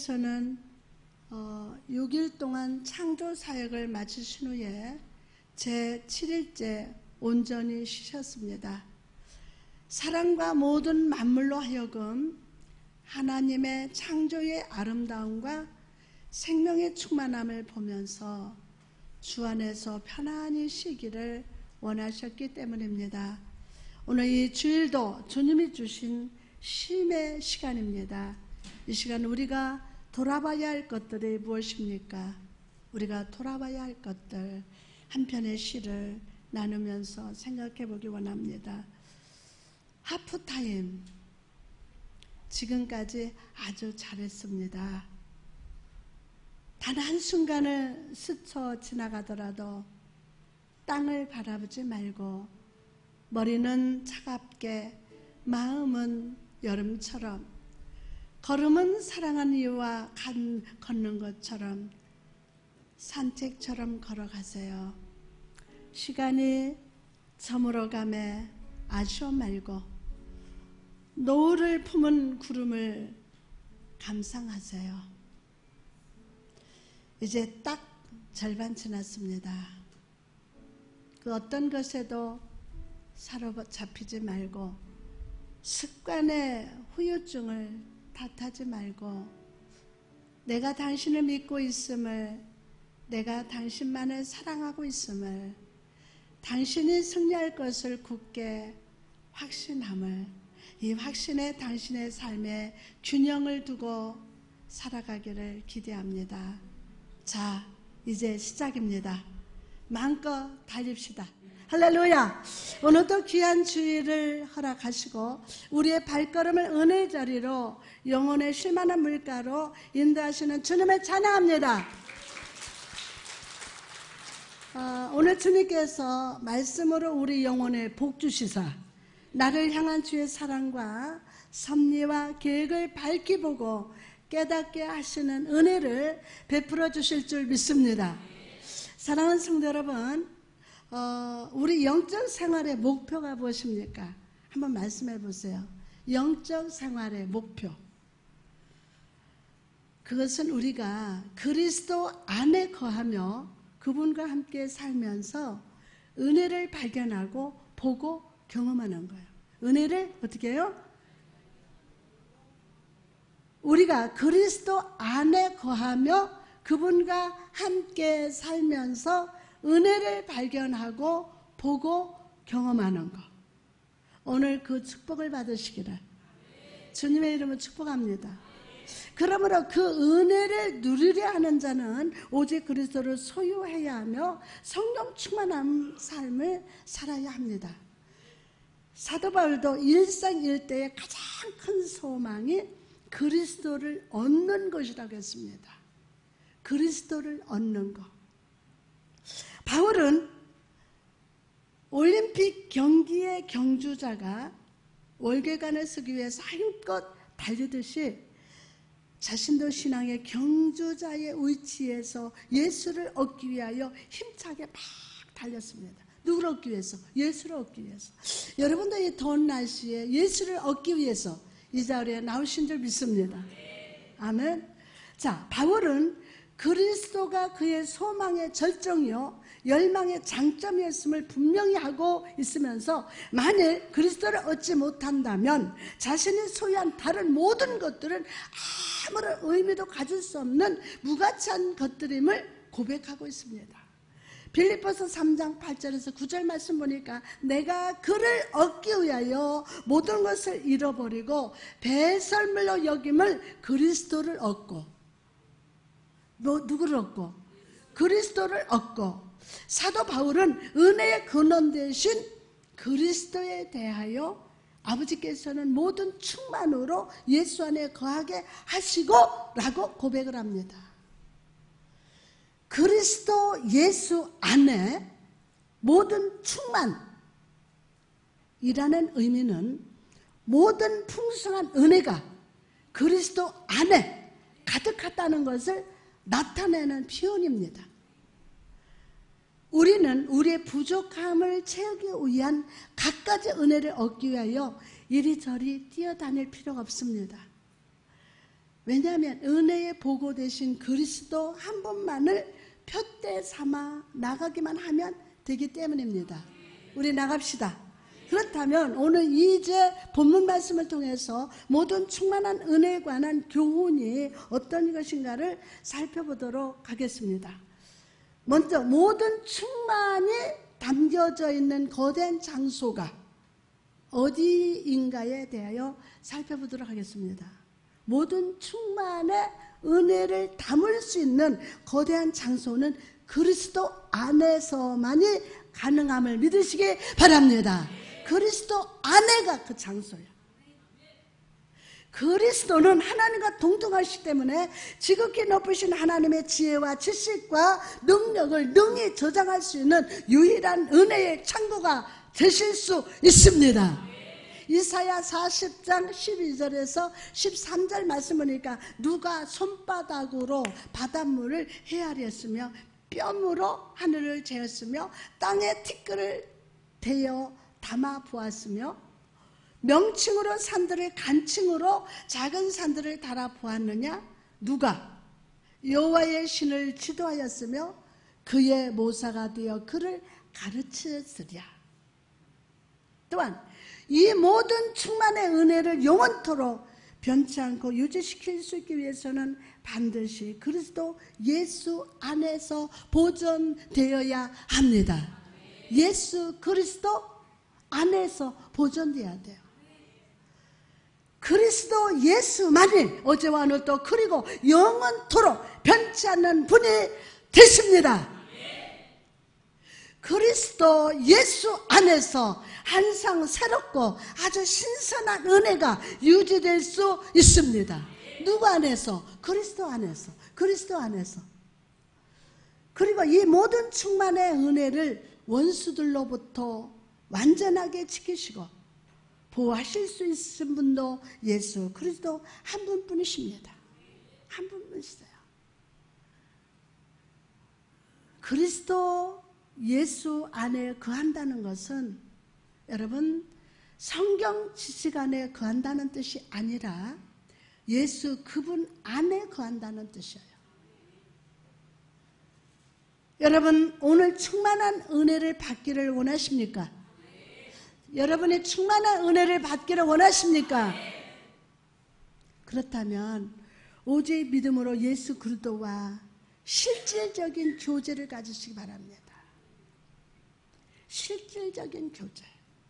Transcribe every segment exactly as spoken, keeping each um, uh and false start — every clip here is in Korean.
하나님께서는 어, 육 일 동안 창조 사역을 마치신 후에 제칠 일째 온전히 쉬셨습니다. 사랑과 모든 만물로 하여금 하나님의 창조의 아름다움과 생명의 충만함을 보면서 주 안에서 편안히 쉬기를 원하셨기 때문입니다. 오늘 이 주일도 주님이 주신 쉼의 시간입니다. 이 시간 우리가 돌아봐야 할 것들이 무엇입니까? 우리가 돌아봐야 할 것들 한 편의 시를 나누면서 생각해 보기 원합니다. 하프타임, 지금까지 아주 잘했습니다. 단 한순간을 스쳐 지나가더라도 땅을 바라보지 말고 머리는 차갑게 마음은 여름처럼 걸음은 사랑하는 이와 간 걷는 것처럼 산책처럼 걸어가세요. 시간이 저물어가매 아쉬워 말고 노을을 품은 구름을 감상하세요. 이제 딱 절반 지났습니다. 그 어떤 것에도 사로잡히지 말고 습관의 후유증을 탓하지 말고 내가 당신을 믿고 있음을, 내가 당신만을 사랑하고 있음을, 당신이 승리할 것을 굳게 확신함을, 이 확신에 당신의 삶에 균형을 두고 살아가기를 기대합니다. 자, 이제 시작입니다. 마음껏 달립시다. 할렐루야! 오늘도 귀한 주일을 허락하시고 우리의 발걸음을 은혜의 자리로 영혼의 쉴만한 물가로 인도하시는 주님을 찬양합니다. 어, 오늘 주님께서 말씀으로 우리 영혼에 복 주시사 나를 향한 주의 사랑과 섭리와 계획을 밝히 보고 깨닫게 하시는 은혜를 베풀어 주실 줄 믿습니다. 사랑하는 성도 여러분, 어, 우리 영적 생활의 목표가 무엇입니까? 한번 말씀해 보세요. 영적 생활의 목표. 그것은 우리가 그리스도 안에 거하며 그분과 함께 살면서 은혜를 발견하고 보고 경험하는 거예요. 은혜를 어떻게 해요? 우리가 그리스도 안에 거하며 그분과 함께 살면서 은혜를 발견하고 보고 경험하는 것. 오늘 그 축복을 받으시기를 주님의 이름으로 축복합니다. 그러므로 그 은혜를 누리려 하는 자는 오직 그리스도를 소유해야 하며 성령 충만한 삶을 살아야 합니다. 사도 바울도 일생일대의 가장 큰 소망이 그리스도를 얻는 것이라고 했습니다. 그리스도를 얻는 것. 바울은 올림픽 경기의 경주자가 월계관을 쓰기 위해서 힘껏 달리듯이 자신도 신앙의 경주자의 위치에서 예수를 얻기 위하여 힘차게 막 달렸습니다. 누구를 얻기 위해서? 예수를 얻기 위해서. 여러분도 이 더운 날씨에 예수를 얻기 위해서 이 자리에 나오신 줄 믿습니다. 아멘. 자, 바울은 그리스도가 그의 소망의 절정이요 열망의 장점이었음을 분명히 하고 있으면서 만일 그리스도를 얻지 못한다면 자신이 소유한 다른 모든 것들은 아무런 의미도 가질 수 없는 무가치한 것들임을 고백하고 있습니다. 빌립보서 삼 장 팔 절에서 구 절 말씀 보니까 내가 그를 얻기 위하여 모든 것을 잃어버리고 배설물로 여김을 그리스도를 얻고, 뭐, 누구를 얻고? 그리스도를 얻고, 사도 바울은 은혜의 근원 되신 그리스도에 대하여 아버지께서는 모든 충만으로 예수 안에 거하게 하시고 라고 고백을 합니다. 그리스도 예수 안에 모든 충만이라는 의미는 모든 풍성한 은혜가 그리스도 안에 가득하다는 것을 나타내는 표현입니다. 우리는 우리의 부족함을 채우기 위한 갖가지 은혜를 얻기 위하여 이리저리 뛰어다닐 필요가 없습니다. 왜냐하면 은혜의 보고 되신 그리스도 한 분만을 표대 삼아 나가기만 하면 되기 때문입니다. 우리 나갑시다. 그렇다면 오늘 이제 본문 말씀을 통해서 모든 충만한 은혜에 관한 교훈이 어떤 것인가를 살펴보도록 하겠습니다. 먼저 모든 충만이 담겨져 있는 거대한 장소가 어디인가에 대하여 살펴보도록 하겠습니다. 모든 충만의 은혜를 담을 수 있는 거대한 장소는 그리스도 안에서만이 가능함을 믿으시기 바랍니다. 그리스도 안에가 그 장소예요. 그리스도는 하나님과 동등하시기 때문에 지극히 높으신 하나님의 지혜와 지식과 능력을 능히 저장할 수 있는 유일한 은혜의 창고가 되실 수 있습니다. 이사야 사십 장 십이 절에서 십삼 절 말씀 보니까 누가 손바닥으로 바닷물을 헤아렸으며 뼘으로 하늘을 재었으며 땅에 티끌을 대어 담아 보았으며 명칭으로 산들을 간칭으로 작은 산들을 달아 보았느냐? 누가 여호와의 신을 지도하였으며 그의 모사가 되어 그를 가르치으랴. 또한 이 모든 충만의 은혜를 영원토록 변치 않고 유지시킬 수 있기 위해서는 반드시 그리스도 예수 안에서 보존되어야 합니다. 예수 그리스도 안에서 보존되어야 돼요. 그리스도 예수만이 어제와 오늘도 그리고 영원토록 변치 않는 분이 되십니다. 그리스도 예수 안에서 항상 새롭고 아주 신선한 은혜가 유지될 수 있습니다. 누구 안에서? 그리스도 안에서. 그리스도 안에서. 그리고 이 모든 충만의 은혜를 원수들로부터 완전하게 지키시고 보호하실 수 있는 분도 예수 그리스도 한 분뿐이십니다. 한 분뿐이세요. 그리스도 예수 안에 거한다는 것은 여러분 성경 지식 안에 거한다는 뜻이 아니라 예수 그분 안에 거한다는 뜻이에요. 여러분 오늘 충만한 은혜를 받기를 원하십니까? 여러분이 충만한 은혜를 받기를 원하십니까? 그렇다면 오직 믿음으로 예수 그리스도와 실질적인 교제를 가지시기 바랍니다. 실질적인 교제.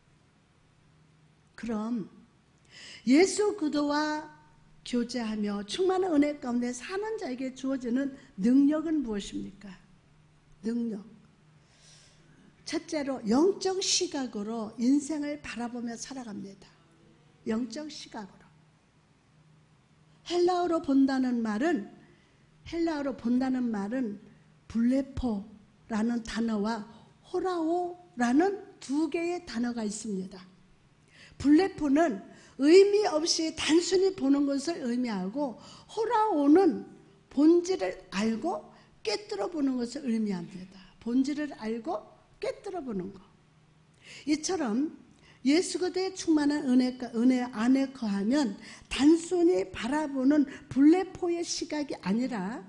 그럼 예수 그리스도와 교제하며 충만한 은혜 가운데 사는 자에게 주어지는 능력은 무엇입니까? 능력. 첫째로 영적 시각으로 인생을 바라보며 살아갑니다. 영적 시각으로. 헬라어로 본다는 말은 헬라어로 본다는 말은 블레포라는 단어와 호라오라는 두 개의 단어가 있습니다. 블레포는 의미 없이 단순히 보는 것을 의미하고 호라오는 본질을 알고 깨뜨려 보는 것을 의미합니다. 본질을 알고 깨뜨려 보는 것. 이처럼 예수 그리스도의 충만한 은혜, 은혜 안에 거하면 단순히 바라보는 블레포의 시각이 아니라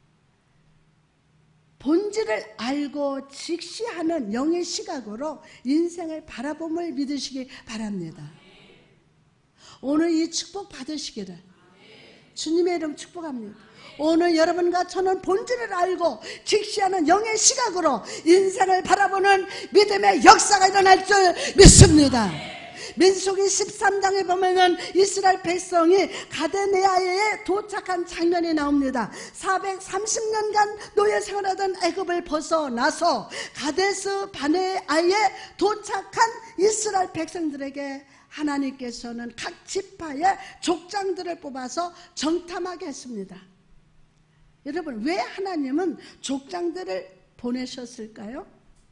본질을 알고 직시하는 영의 시각으로 인생을 바라봄을 믿으시기 바랍니다. 오늘 이 축복 받으시기를 주님의 이름 축복합니다. 오늘 여러분과 저는 본질을 알고 직시하는 영의 시각으로 인생을 바라보는 믿음의 역사가 일어날 줄 믿습니다. 민수기 십삼 장에 보면은 이스라엘 백성이 가데네아에 도착한 장면이 나옵니다. 사백삼십 년간 노예 생활하던 애굽을 벗어나서 가데스 바네아에 도착한 이스라엘 백성들에게 하나님께서는 각 지파의 족장들을 뽑아서 정탐하게 했습니다. 여러분, 왜 하나님은 족장들을 보내셨을까요?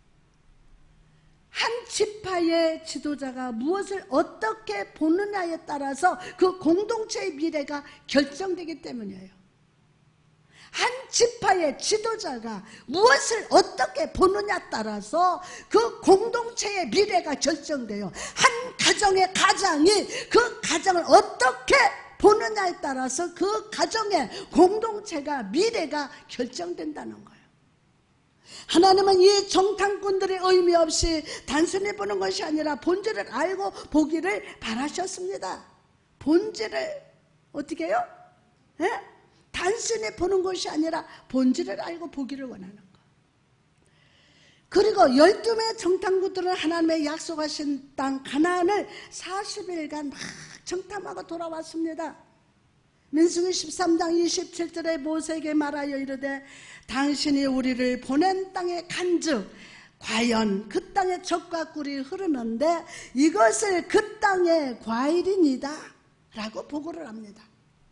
한 지파의 지도자가 무엇을 어떻게 보느냐에 따라서 그 공동체의 미래가 결정되기 때문이에요. 한 지파의 지도자가 무엇을 어떻게 보느냐에 따라서 그 공동체의 미래가 결정돼요. 한 가정의 가장이 그 가정을 어떻게 보느냐에 따라서 그 가정의 공동체가 미래가 결정된다는 거예요. 하나님은 이 정탐꾼들의 의미 없이 단순히 보는 것이 아니라 본질을 알고 보기를 바라셨습니다. 본질을 어떻게 해요? 예? 단순히 보는 것이 아니라 본질을 알고 보기를 원하는 거. 그리고 열두 명의 정탐꾼들은 하나님의 약속하신 땅 가나안을 사십 일간 막 정탐하고 돌아왔습니다. 민수기 십삼 장 이십칠 절에 모세에게 말하여 이르되 당신이 우리를 보낸 땅에 간즉 과연 그 땅에 젖과 꿀이 흐르는데 이것을 그 땅의 과일이니다 라고 보고를 합니다.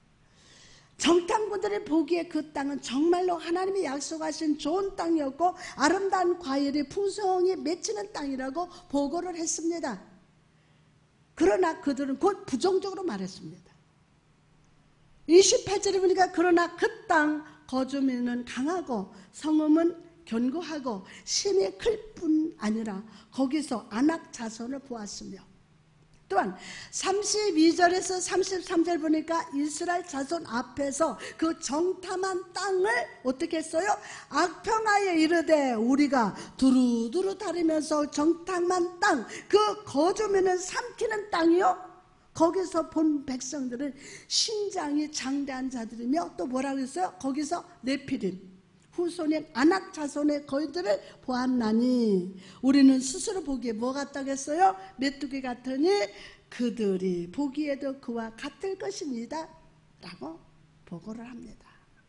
정탐꾼들이 보기에 그 땅은 정말로 하나님이 약속하신 좋은 땅이었고 아름다운 과일이 풍성히 맺히는 땅이라고 보고를 했습니다. 그러나 그들은 곧 부정적으로 말했습니다. 이십팔 절에 보니까 그러나 그 땅 거주민은 강하고 성읍은 견고하고 심이 클 뿐 아니라 거기서 안악 자손을 보았으며 또한 삼십이 절에서 삼십삼 절 보니까 이스라엘 자손 앞에서 그 정탐한 땅을 어떻게 했어요? 악평하에 이르되 우리가 두루두루 다니면서 정탐한 땅, 그 거주민을 삼키는 땅이요. 거기서 본 백성들은 신장이 장대한 자들이며 또 뭐라고 했어요? 거기서 네피림, 후손인 아낙 자손의 거인들을 보았나니 우리는 스스로 보기에 뭐 같다고 했어요? 메뚜기 같으니 그들이 보기에도 그와 같을 것입니다 라고 보고를 합니다.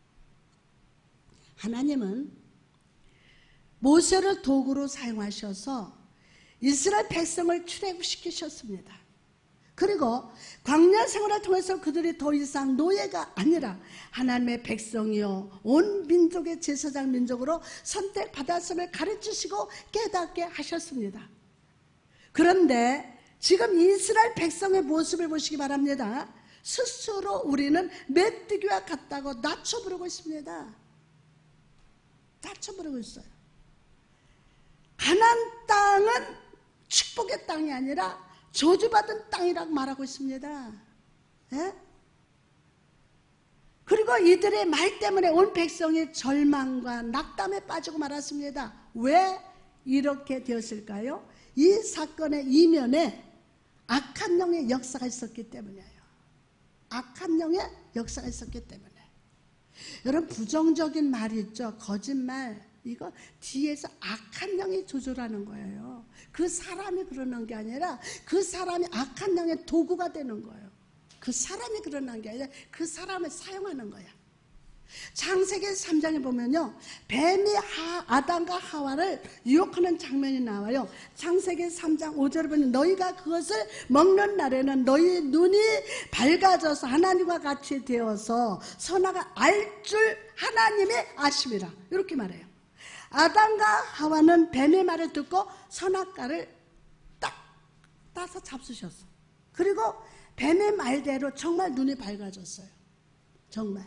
하나님은 모세를 도구로 사용하셔서 이스라엘 백성을 출애굽시키셨습니다. 그리고 광야 생활을 통해서 그들이 더 이상 노예가 아니라 하나님의 백성이요 온 민족의 제사장 민족으로 선택받았음을 가르치시고 깨닫게 하셨습니다. 그런데 지금 이스라엘 백성의 모습을 보시기 바랍니다. 스스로 우리는 메뚜기와 같다고 낮춰 부르고 있습니다. 낮춰 부르고 있어요. 가나안 땅은 축복의 땅이 아니라 저주받은 땅이라고 말하고 있습니다. 예? 그리고 이들의 말 때문에 온 백성이 절망과 낙담에 빠지고 말았습니다. 왜 이렇게 되었을까요? 이 사건의 이면에 악한 영의 역사가 있었기 때문이에요. 악한 영의 역사가 있었기 때문에. 여러분 부정적인 말이 있죠. 거짓말. 이거 뒤에서 악한 영이 조절하는 거예요. 그 사람이 그러는 게 아니라 그 사람이 악한 영의 도구가 되는 거예요. 그 사람이 그러는 게 아니라 그 사람을 사용하는 거야. 창세기 삼 장에 보면요, 뱀이 하, 아담과 하와를 유혹하는 장면이 나와요. 창세기 삼 장 오 절에 보면 너희가 그것을 먹는 날에는 너희 눈이 밝아져서 하나님과 같이 되어서 선악을 알 줄 하나님이 아심이라 이렇게 말해요. 아담과 하와는 뱀의 말을 듣고 선악과를 딱 따서 잡수셨어. 그리고 뱀의 말대로 정말 눈이 밝아졌어요. 정말.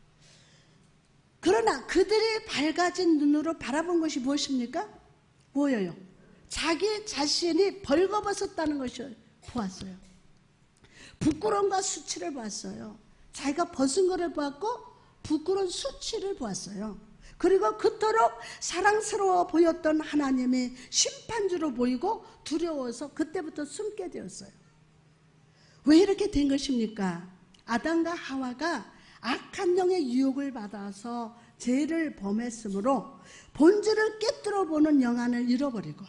그러나 그들이 밝아진 눈으로 바라본 것이 무엇입니까? 뭐예요? 자기 자신이 벌거벗었다는 것을 보았어요. 부끄러움과 수치를 보았어요. 자기가 벗은 것을 보았고 부끄러운 수치를 보았어요. 그리고 그토록 사랑스러워 보였던 하나님이 심판주로 보이고 두려워서 그때부터 숨게 되었어요. 왜 이렇게 된 것입니까? 아담과 하와가 악한 영의 유혹을 받아서 죄를 범했으므로 본질을 꿰뚫어 보는 영안을 잃어버리고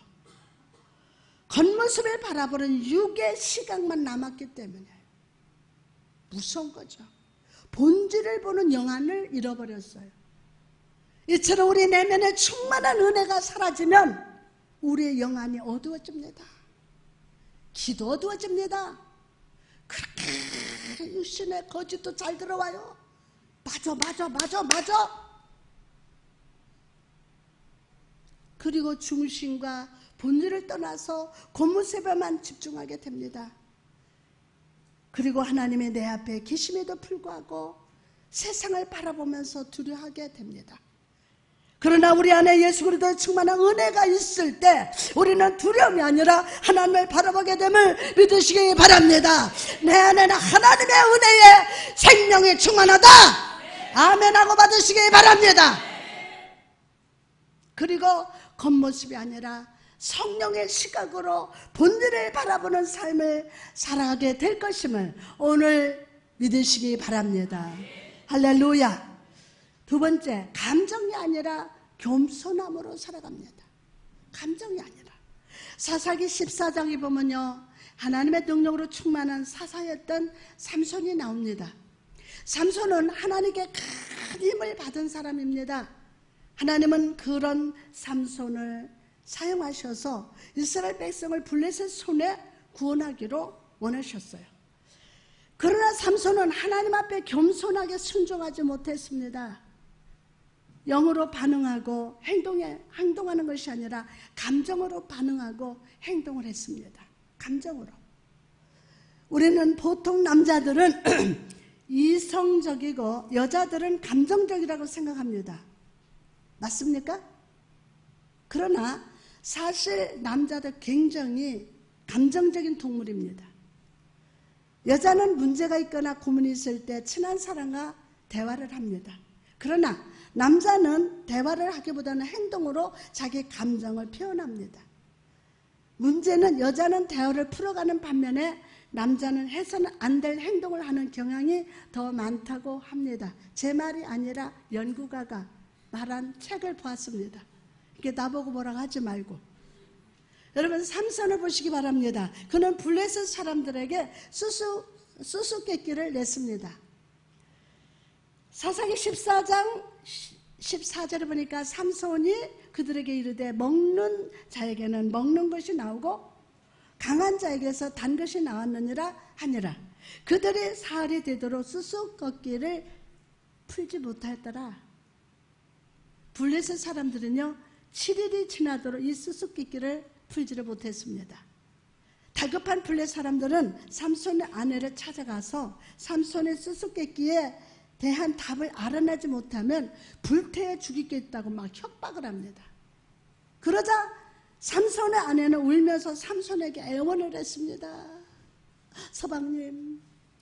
겉모습을 바라보는 육의 시각만 남았기 때문에 무서운 거죠. 본질을 보는 영안을 잃어버렸어요. 이처럼 우리 내면에 충만한 은혜가 사라지면 우리의 영안이 어두워집니다. 기도 어두워집니다. 그렇게 육신의 거짓도 잘 들어와요. 맞아 맞아 맞아 맞아. 그리고 중심과 본질을 떠나서 겉모습에만 집중하게 됩니다. 그리고 하나님의 내 앞에 계심에도 불구하고 세상을 바라보면서 두려워하게 됩니다. 그러나 우리 안에 예수 그리스도의 충만한 은혜가 있을 때 우리는 두려움이 아니라 하나님을 바라보게 됨을 믿으시기 바랍니다. 내 안에는 하나님의 은혜에 생명이 충만하다. 아멘하고 받으시기 바랍니다. 그리고 겉모습이 아니라 성령의 시각으로 본질을 바라보는 삶을 살아가게 될 것임을 오늘 믿으시기 바랍니다. 할렐루야. 두 번째, 감정이 아니라 겸손함으로 살아갑니다. 감정이 아니라. 사사기 십사 장에 보면요, 하나님의 능력으로 충만한 사사였던 삼손이 나옵니다. 삼손은 하나님께 큰 힘을 받은 사람입니다. 하나님은 그런 삼손을 사용하셔서 이스라엘 백성을 블레셋 손에 구원하기로 원하셨어요. 그러나 삼손은 하나님 앞에 겸손하게 순종하지 못했습니다. 영으로 반응하고 행동에, 행동하는 것이 아니라 감정으로 반응하고 행동을 했습니다. 감정으로. 우리는 보통 남자들은 이성적이고 여자들은 감정적이라고 생각합니다. 맞습니까? 그러나 사실 남자도 굉장히 감정적인 동물입니다. 여자는 문제가 있거나 고민이 있을 때 친한 사람과 대화를 합니다. 그러나 남자는 대화를 하기보다는 행동으로 자기 감정을 표현합니다. 문제는 여자는 대화를 풀어가는 반면에 남자는 해서는 안 될 행동을 하는 경향이 더 많다고 합니다. 제 말이 아니라 연구가가 말한 책을 보았습니다. 이게 나보고 뭐라고 하지 말고. 여러분, 삼손을 보시기 바랍니다. 그는 블레셋 사람들에게 수수, 수수께끼를 냈습니다. 사사기 십사 장 십사 절에 보니까 삼손이 그들에게 이르되 먹는 자에게는 먹는 것이 나오고 강한 자에게서 단 것이 나왔느니라 하니라. 그들이 사흘이 되도록 수수께끼를 풀지 못하였더라. 블레셋 사람들은요, 칠 일이 지나도록 이 수수께끼를 풀지를 못했습니다. 다급한 블레셋 사람들은 삼손의 아내를 찾아가서 삼손의 수수께끼에 대한 답을 알아내지 못하면 불태워 죽이겠다고 막 협박을 합니다. 그러자 삼손의 아내는 울면서 삼손에게 애원을 했습니다. 서방님,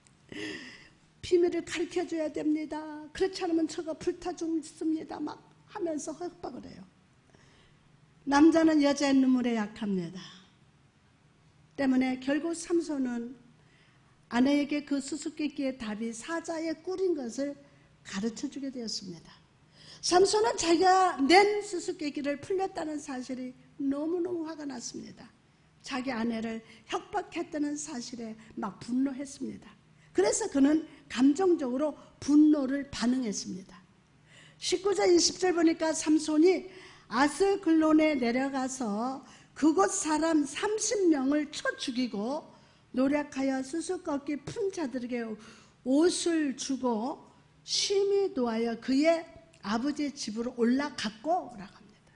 비밀을 가르쳐줘야 됩니다. 그렇지 않으면 저가 불타 죽습니다. 막 하면서 협박을 해요. 남자는 여자의 눈물에 약합니다. 때문에 결국 삼손은 아내에게 그 수수께끼의 답이 사자에 꿀인 것을 가르쳐주게 되었습니다. 삼손은 자기가 낸 수수께끼를 풀렸다는 사실이 너무너무 화가 났습니다. 자기 아내를 협박했다는 사실에 막 분노했습니다. 그래서 그는 감정적으로 분노를 반응했습니다. 십구 절 이십 절 보니까 삼손이 아스글론에 내려가서 그곳 사람 삼십 명을 쳐 죽이고 노력하여 수수께끼 푼 자들에게 옷을 주고 심히 노하여 그의 아버지의 집으로 올라갔고 라고 합니다.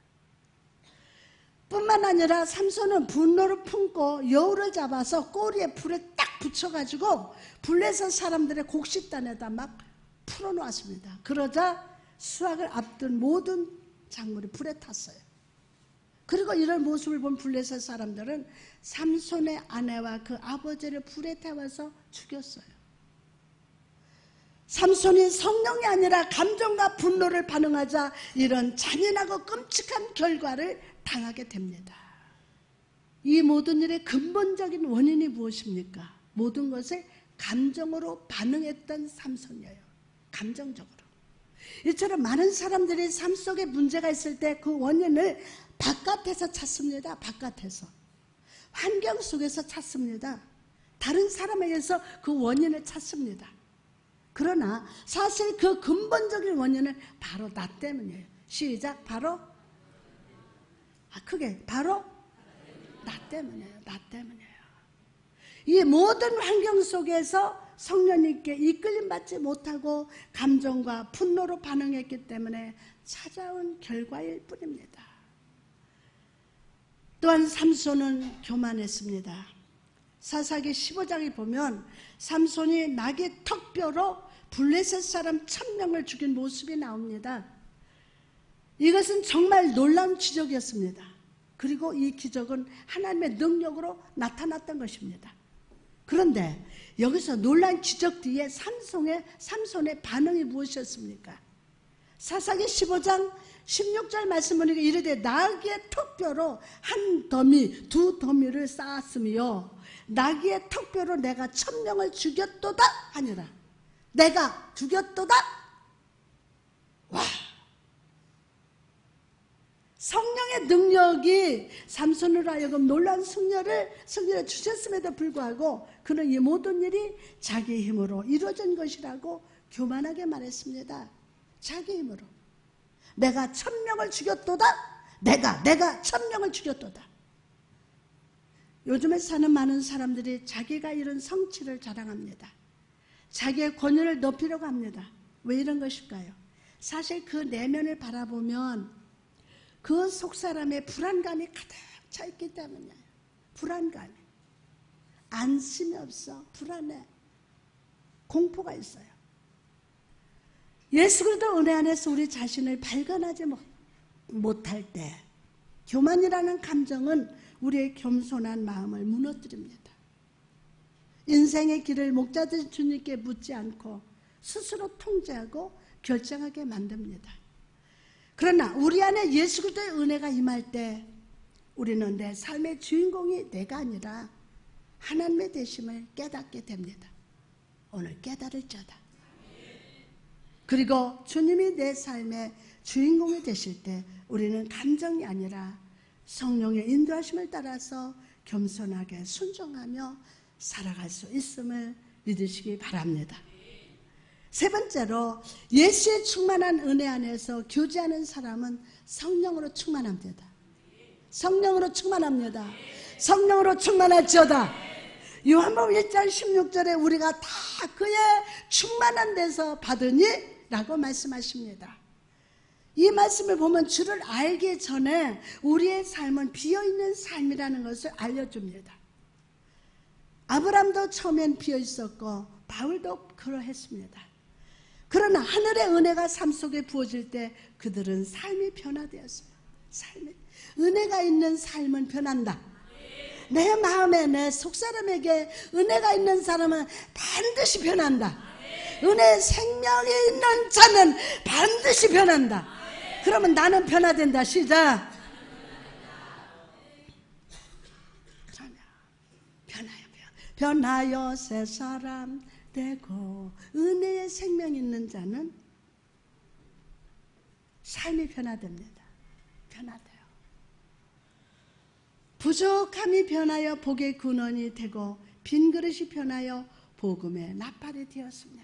뿐만 아니라 삼손은 분노를 품고 여우를 잡아서 꼬리에 불에 딱 붙여가지고 블레셋 사람들의 곡식단에다 막 풀어놓았습니다. 그러자 수확을 앞둔 모든 작물이 불에 탔어요. 그리고 이런 모습을 본 블레셋 사람들은 삼손의 아내와 그 아버지를 불에 태워서 죽였어요. 삼손이 성령이 아니라 감정과 분노를 반응하자 이런 잔인하고 끔찍한 결과를 당하게 됩니다. 이 모든 일의 근본적인 원인이 무엇입니까? 모든 것을 감정으로 반응했던 삼손이에요. 감정적으로. 이처럼 많은 사람들이 삶 속에 문제가 있을 때 그 원인을 바깥에서 찾습니다. 바깥에서. 환경 속에서 찾습니다. 다른 사람에게서 그 원인을 찾습니다. 그러나 사실 그 근본적인 원인은 바로 나 때문이에요. 시작. 바로 아 크게 바로 나 때문이에요. 나 때문이에요. 이 모든 환경 속에서 성령님께 이끌림 받지 못하고 감정과 분노로 반응했기 때문에 찾아온 결과일 뿐입니다. 또한 삼손은 교만했습니다. 사사기 십오 장에 보면 삼손이 나귀 턱뼈로 블레셋 사람 천 명을 죽인 모습이 나옵니다. 이것은 정말 놀라운 기적이었습니다. 그리고 이 기적은 하나님의 능력으로 나타났던 것입니다. 그런데 여기서 놀라운 기적 뒤에 삼손의, 삼손의 반응이 무엇이었습니까? 사사기 십오 장 십육 절 말씀 보니까 이르되 나귀의 턱뼈로 한 더미 두 더미를 쌓았으며 나귀의 턱뼈로 내가 천명을 죽였도다 하니라. 내가 죽였도다. 와, 성령의 능력이 삼손으로 하여금 놀라운 승리를 승리를 주셨음에도 불구하고 그는 이 모든 일이 자기 힘으로 이루어진 것이라고 교만하게 말했습니다. 자기 힘으로. 내가 천명을 죽였도다. 내가 내가 천명을 죽였도다. 요즘에 사는 많은 사람들이 자기가 이룬 성취를 자랑합니다. 자기의 권위를 높이려고 합니다. 왜 이런 것일까요? 사실 그 내면을 바라보면 그 속사람의 불안감이 가득 차 있기 때문이에요. 불안감이. 안심이 없어. 불안해. 공포가 있어요. 예수 그리스도 은혜 안에서 우리 자신을 발견하지 못할 때 교만이라는 감정은 우리의 겸손한 마음을 무너뜨립니다. 인생의 길을 목자들 주님께 묻지 않고 스스로 통제하고 결정하게 만듭니다. 그러나 우리 안에 예수 그리스도의 은혜가 임할 때 우리는 내 삶의 주인공이 내가 아니라 하나님의 되심을 깨닫게 됩니다. 오늘 깨달을자다. 그리고 주님이 내 삶의 주인공이 되실 때 우리는 감정이 아니라 성령의 인도하심을 따라서 겸손하게 순종하며 살아갈 수 있음을 믿으시기 바랍니다. 세 번째로 예수의 충만한 은혜 안에서 교제하는 사람은 성령으로 충만합니다. 성령으로 충만합니다. 성령으로 충만할지어다. 요한복음 일 장 십육 절에 우리가 다 그의 충만한 데서 받으니 라고 말씀하십니다. 이 말씀을 보면 주를 알기 전에 우리의 삶은 비어있는 삶이라는 것을 알려줍니다. 아브람도 처음엔 비어있었고 바울도 그러했습니다. 그러나 하늘의 은혜가 삶 속에 부어질 때 그들은 삶이 변화되었어요. 삶이. 은혜가 있는 삶은 변한다. 내 마음에 내 속사람에게 은혜가 있는 사람은 반드시 변한다. 은혜의 생명이 있는 자는 반드시 변한다. 그러면 나는 변화된다. 시작. 변화요. 변하여 새 사람 되고. 은혜의 생명이 있는 자는 삶이 변화됩니다. 변화돼요. 부족함이 변하여 복의 근원이 되고 빈 그릇이 변하여 복음의 나팔이 되었습니다.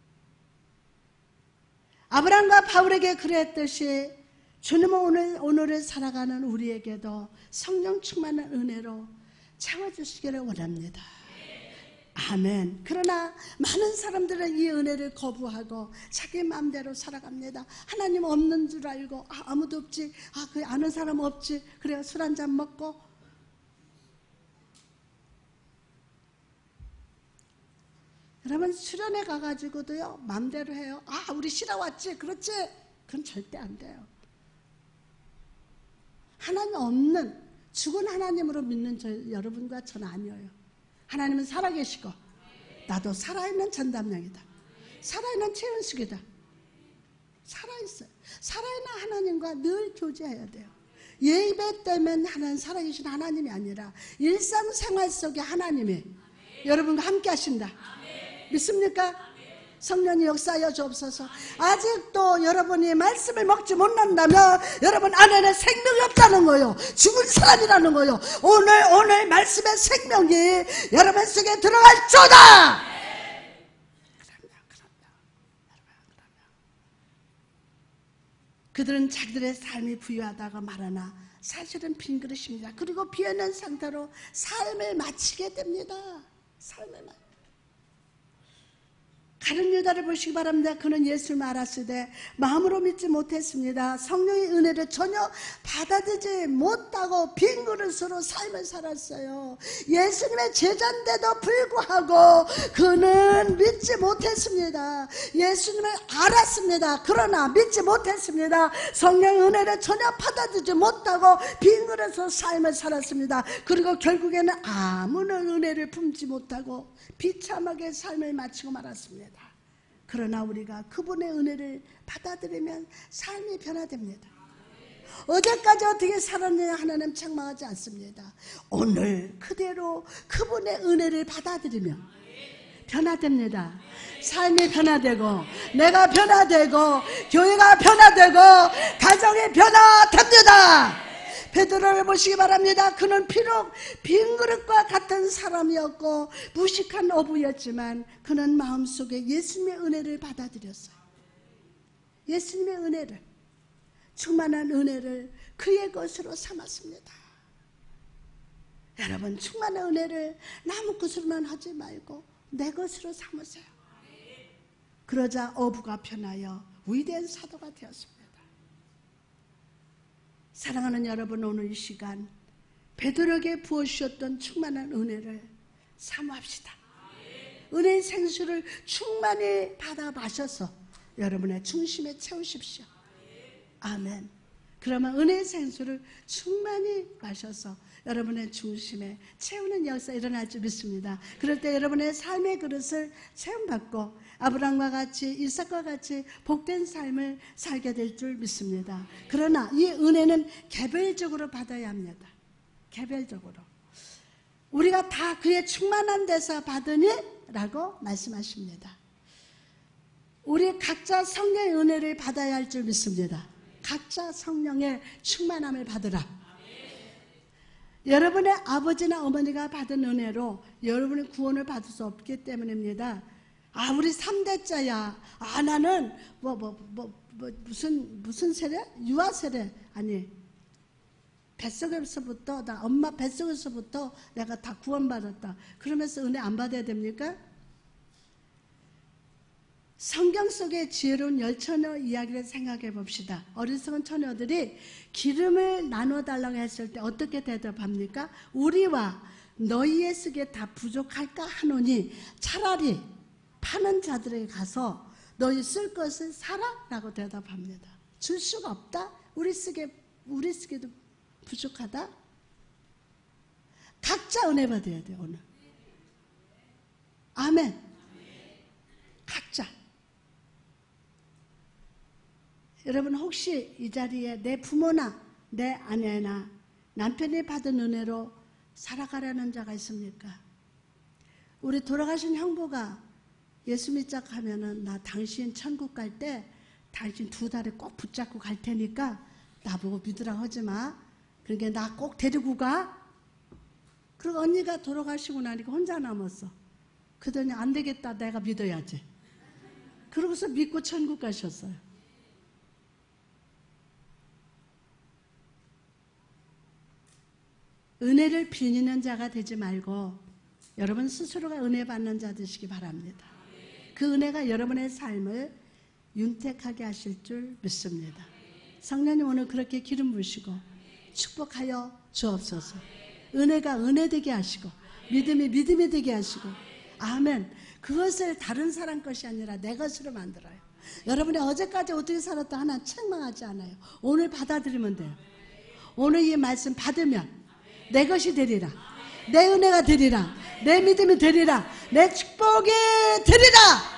아브라함과 바울에게 그랬듯이 주님은 오늘, 오늘을 살아가는 우리에게도 성령 충만한 은혜로 채워주시기를 원합니다. 아멘. 그러나 많은 사람들은 이 은혜를 거부하고 자기 마음대로 살아갑니다. 하나님 없는 줄 알고 아, 아무도 없지. 아, 그 아는 사람 없지. 그래요. 술 한잔 먹고 여러분 수련회 가가지고도요 마음대로 해요. 아 우리 쉬러 왔지 그렇지. 그건 절대 안 돼요. 하나님 없는 죽은 하나님으로 믿는 저, 여러분과 저는 아니에요. 하나님은 살아계시고 나도 살아있는 전담령이다. 살아있는 최은숙이다. 살아있어요. 살아있는 하나님과 늘 교제해야 돼요. 예배 때문에 하나님 살아계신 하나님이 아니라 일상생활 속에 하나님이 여러분과 함께 하신다. 믿습니까? 성령이 역사하여 주옵소서. 아직도 여러분이 말씀을 먹지 못한다면 여러분 안에는 생명이 없다는 거예요. 죽은 사람이라는 거예요. 오늘 오늘 말씀의 생명이 여러분 속에 들어갈지어다. 그들은 자기들의 삶이 부유하다고 말하나 사실은 빈 그릇입니다. 그리고 비어있는 상태로 삶을 마치게 됩니다. 삶을 마치게. 가룟 유다를 보시기 바랍니다. 그는 예수를 알았으되 마음으로 믿지 못했습니다. 성령의 은혜를 전혀 받아들이지 못하고 빈 그릇으로 삶을 살았어요. 예수님의 제자인데도 불구하고 그는 믿지 못했습니다. 예수님을 알았습니다. 그러나 믿지 못했습니다. 성령의 은혜를 전혀 받아들이지 못하고 빈 그릇으로 삶을 살았습니다. 그리고 결국에는 아무런 은혜를 품지 못하고 비참하게 삶을 마치고 말았습니다. 그러나 우리가 그분의 은혜를 받아들이면 삶이 변화됩니다. 어제까지 어떻게 살았느냐 하나님 책망하지 않습니다. 오늘 그대로 그분의 은혜를 받아들이면 변화됩니다. 삶이 변화되고 내가 변화되고 교회가 변화되고 가정이 변화됩니다. 베드로를 보시기 바랍니다. 그는 비록 빈 그릇과 같은 사람이었고 무식한 어부였지만 그는 마음속에 예수님의 은혜를 받아들였어요. 예수님의 은혜를, 충만한 은혜를 그의 것으로 삼았습니다. 여러분, 충만한 은혜를 남의 것으로만 하지 말고 내 것으로 삼으세요. 그러자 어부가 변하여 위대한 사도가 되었습니다. 사랑하는 여러분, 오늘 이 시간 베드로에게 부어주셨던 충만한 은혜를 사모합시다. 은혜의 생수를 충만히 받아 마셔서 여러분의 중심에 채우십시오. 아멘. 그러면 은혜의 생수를 충만히 마셔서 여러분의 중심에 채우는 역사 일어날 줄 믿습니다. 그럴 때 여러분의 삶의 그릇을 체험받고 아브라함과 같이 이삭과 같이 복된 삶을 살게 될 줄 믿습니다. 그러나 이 은혜는 개별적으로 받아야 합니다. 개별적으로. 우리가 다 그의 충만한 데서 받으니? 라고 말씀하십니다. 우리 각자 성령의 은혜를 받아야 할 줄 믿습니다. 각자 성령의 충만함을 받으라. 여러분의 아버지나 어머니가 받은 은혜로 여러분의 구원을 받을 수 없기 때문입니다. 아, 우리 삼 대자야. 아, 나는 뭐, 뭐, 뭐, 뭐 무슨, 무슨 세례? 유아 세례. 아니, 뱃속에서부터, 나 엄마 뱃속에서부터 내가 다 구원받았다. 그러면서 은혜 안 받아야 됩니까? 성경 속의 지혜로운 열 처녀 이야기를 생각해 봅시다. 어리석은 처녀들이 기름을 나눠달라고 했을 때 어떻게 대답합니까? 우리와 너희의 쓰기에 다 부족할까 하노니 차라리 파는 자들에게 가서 너희 쓸 것을 사라 라고 대답합니다. 줄 수가 없다? 우리 쓰기에, 우리 쓰기에도 부족하다? 각자 은혜 받아야 돼요, 오늘. 아멘. 각자. 여러분, 혹시 이 자리에 내 부모나 내 아내나 남편이 받은 은혜로 살아가려는 자가 있습니까? 우리 돌아가신 형부가 예수 믿자 하면은 나 당신 천국 갈 때 당신 두 다리 꼭 붙잡고 갈 테니까 나보고 믿으라 하지 마. 그러니까 나 꼭 데리고 가. 그리고 언니가 돌아가시고 나니까 혼자 남았어. 그러더니 안 되겠다. 내가 믿어야지. 그러고서 믿고 천국 가셨어요. 은혜를 비니는 자가 되지 말고 여러분 스스로가 은혜 받는 자 되시기 바랍니다. 그 은혜가 여러분의 삶을 윤택하게 하실 줄 믿습니다. 성령님 오늘 그렇게 기름 부으시고 축복하여 주옵소서. 은혜가 은혜 되게 하시고 믿음이 믿음이 되게 하시고 아멘. 그것을 다른 사람 것이 아니라 내 것으로 만들어요. 여러분이 어제까지 어떻게 살았다 하나 책망하지 않아요. 오늘 받아들이면 돼요. 오늘 이 말씀 받으면 내 것이 되리라. 내 은혜가 되리라. 내 믿음이 되리라. 내 축복이 되리라.